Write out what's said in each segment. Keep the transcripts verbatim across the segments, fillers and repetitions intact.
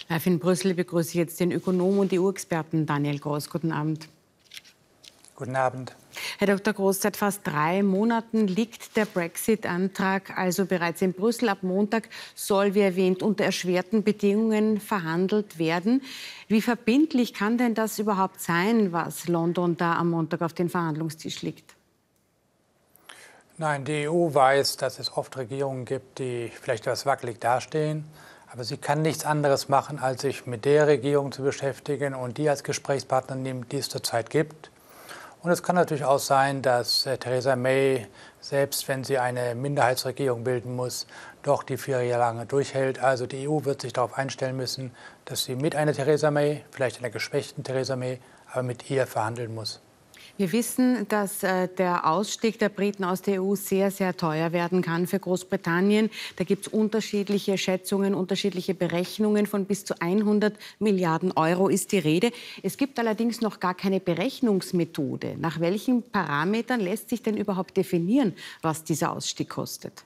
Live in Brüssel begrüße ich jetzt den Ökonom und E U-Experten Daniel Gross. Guten Abend. Guten Abend. Herr Doktor Gross, seit fast drei Monaten liegt der Brexit-Antrag also bereits in Brüssel. Ab Montag soll, wie erwähnt, unter erschwerten Bedingungen verhandelt werden. Wie verbindlich kann denn das überhaupt sein, was London da am Montag auf den Verhandlungstisch legt? Nein, die E U weiß, dass es oft Regierungen gibt, die vielleicht etwas wackelig dastehen. Aber sie kann nichts anderes machen, als sich mit der Regierung zu beschäftigen und die als Gesprächspartner nehmen, die es zurzeit gibt. Und es kann natürlich auch sein, dass äh, Theresa May, selbst wenn sie eine Minderheitsregierung bilden muss, doch die vier Jahre lange durchhält. Also die E U wird sich darauf einstellen müssen, dass sie mit einer Theresa May, vielleicht einer geschwächten Theresa May, aber mit ihr verhandeln muss. Wir wissen, dass äh, der Ausstieg der Briten aus der E U sehr, sehr teuer werden kann für Großbritannien. Da gibt es unterschiedliche Schätzungen, unterschiedliche Berechnungen. Von bis zu hundert Milliarden Euro ist die Rede. Es gibt allerdings noch gar keine Berechnungsmethode. Nach welchen Parametern lässt sich denn überhaupt definieren, was dieser Ausstieg kostet?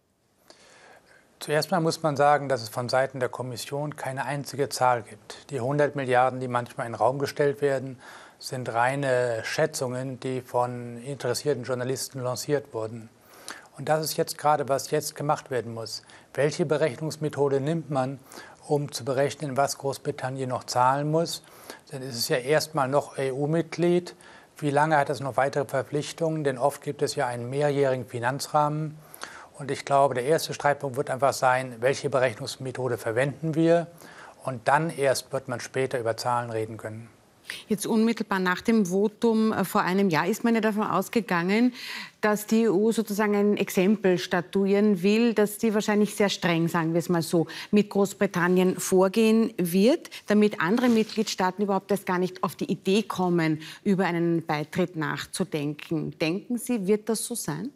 Zuerst mal muss man sagen, dass es von Seiten der Kommission keine einzige Zahl gibt. Die hundert Milliarden, die manchmal in den Raum gestellt werden, sind reine Schätzungen, die von interessierten Journalisten lanciert wurden. Und das ist jetzt gerade, was jetzt gemacht werden muss. Welche Berechnungsmethode nimmt man, um zu berechnen, was Großbritannien noch zahlen muss? Denn es ist ja erstmal noch E U-Mitglied. Wie lange hat es noch weitere Verpflichtungen? Denn oft gibt es ja einen mehrjährigen Finanzrahmen. Und ich glaube, der erste Streitpunkt wird einfach sein, welche Berechnungsmethode verwenden wir? Und dann erst wird man später über Zahlen reden können. Jetzt unmittelbar nach dem Votum vor einem Jahr ist man ja davon ausgegangen, dass die E U sozusagen ein Exempel statuieren will, dass die wahrscheinlich sehr streng, sagen wir es mal so, mit Großbritannien vorgehen wird, damit andere Mitgliedstaaten überhaupt erst gar nicht auf die Idee kommen, über einen Beitritt nachzudenken. Denken Sie, wird das so sein?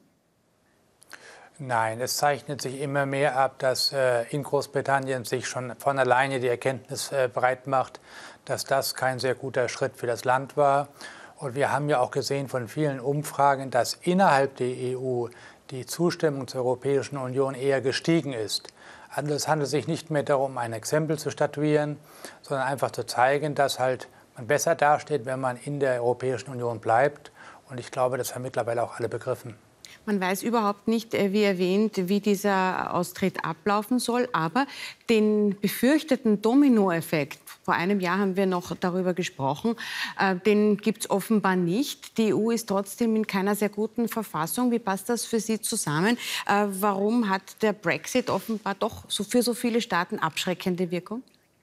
Nein, es zeichnet sich immer mehr ab, dass äh, in Großbritannien sich schon von alleine die Erkenntnis äh, breit macht, dass das kein sehr guter Schritt für das Land war. Und wir haben ja auch gesehen von vielen Umfragen, dass innerhalb der E U die Zustimmung zur Europäischen Union eher gestiegen ist. Also es handelt sich nicht mehr darum, ein Exempel zu statuieren, sondern einfach zu zeigen, dass halt man besser dasteht, wenn man in der Europäischen Union bleibt. Und ich glaube, das haben mittlerweile auch alle begriffen. Man weiß überhaupt nicht, wie erwähnt, wie dieser Austritt ablaufen soll. Aber den befürchteten Dominoeffekt, vor einem Jahr haben wir noch darüber gesprochen, den gibt es offenbar nicht. Die E U ist trotzdem in keiner sehr guten Verfassung. Wie passt das für Sie zusammen? Warum hat der Brexit offenbar doch so für so viele Staaten abschreckende Wirkung?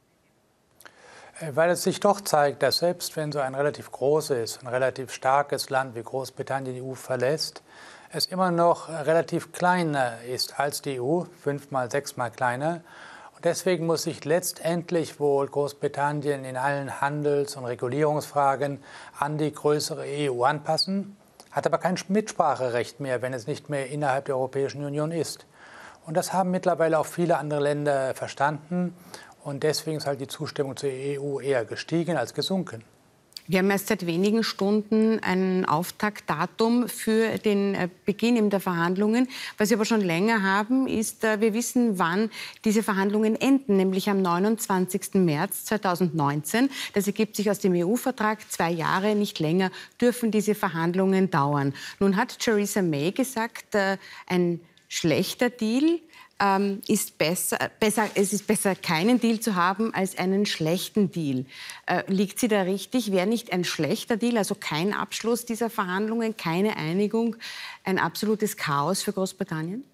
Weil es sich doch zeigt, dass selbst wenn so ein relativ großes, ein relativ starkes Land wie Großbritannien die E U verlässt, es immer noch relativ kleiner ist als die E U, fünfmal, sechsmal kleiner. Und deswegen muss sich letztendlich wohl Großbritannien in allen Handels- und Regulierungsfragen an die größere E U anpassen, hat aber kein Mitspracherecht mehr, wenn es nicht mehr innerhalb der Europäischen Union ist. Und das haben mittlerweile auch viele andere Länder verstanden. Und deswegen ist halt die Zustimmung zur E U eher gestiegen als gesunken. Wir haben erst seit wenigen Stunden ein Auftaktdatum für den Beginn der Verhandlungen. Was wir aber schon länger haben, ist, wir wissen, wann diese Verhandlungen enden, nämlich am neunundzwanzigsten März zweitausendneunzehn. Das ergibt sich aus dem E U-Vertrag. Zwei Jahre, nicht länger, dürfen diese Verhandlungen dauern. Nun hat Theresa May gesagt, ein schlechter Deal Ähm, ist besser, besser, es ist besser, keinen Deal zu haben, als einen schlechten Deal. Äh, liegt sie da richtig? Wäre nicht ein schlechter Deal, also kein Abschluss dieser Verhandlungen, keine Einigung, ein absolutes Chaos für Großbritannien?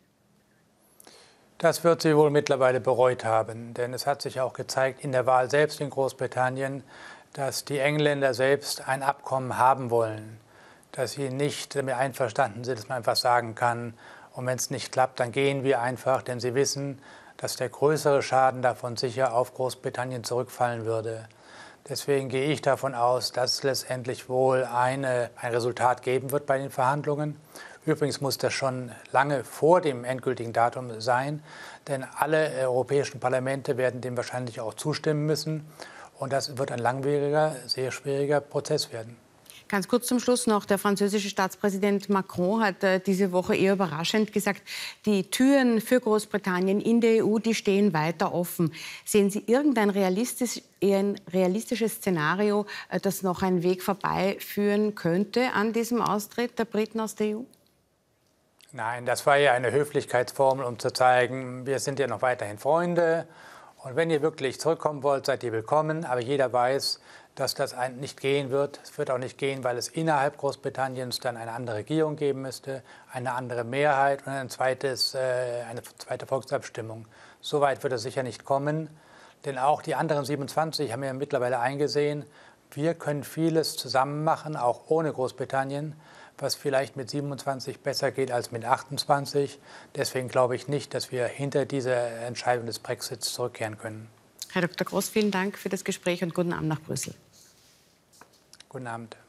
Das wird sie wohl mittlerweile bereut haben. Denn es hat sich auch gezeigt in der Wahl selbst in Großbritannien, dass die Engländer selbst ein Abkommen haben wollen. Dass sie nicht damit einverstanden sind, dass man einfach sagen kann, und wenn es nicht klappt, dann gehen wir einfach, denn sie wissen, dass der größere Schaden davon sicher auf Großbritannien zurückfallen würde. Deswegen gehe ich davon aus, dass es letztendlich wohl eine, ein Resultat geben wird bei den Verhandlungen. Übrigens muss das schon lange vor dem endgültigen Datum sein, denn alle europäischen Parlamente werden dem wahrscheinlich auch zustimmen müssen. Und das wird ein langwieriger, sehr schwieriger Prozess werden. Ganz kurz zum Schluss noch. Der französische Staatspräsident Macron hat äh, diese Woche eher überraschend gesagt, die Türen für Großbritannien in der E U, die stehen weiter offen. Sehen Sie irgendein realistisch, eher ein realistisches Szenario, äh, das noch einen Weg vorbeiführen könnte an diesem Austritt der Briten aus der E U? Nein, das war ja eine Höflichkeitsformel, um zu zeigen, wir sind ja noch weiterhin Freunde. Und wenn ihr wirklich zurückkommen wollt, seid ihr willkommen. Aber jeder weiß, dass das nicht gehen wird. Es wird auch nicht gehen, weil es innerhalb Großbritanniens dann eine andere Regierung geben müsste, eine andere Mehrheit und ein zweites, äh, eine zweite Volksabstimmung. So weit wird es sicher nicht kommen. Denn auch die anderen siebenundzwanzig haben ja mittlerweile eingesehen, wir können vieles zusammen machen, auch ohne Großbritannien, was vielleicht mit siebenundzwanzig besser geht als mit achtundzwanzig. Deswegen glaube ich nicht, dass wir hinter diese Entscheidung des Brexits zurückkehren können. Herr Doktor Groß, vielen Dank für das Gespräch und guten Abend nach Brüssel. Guten Abend.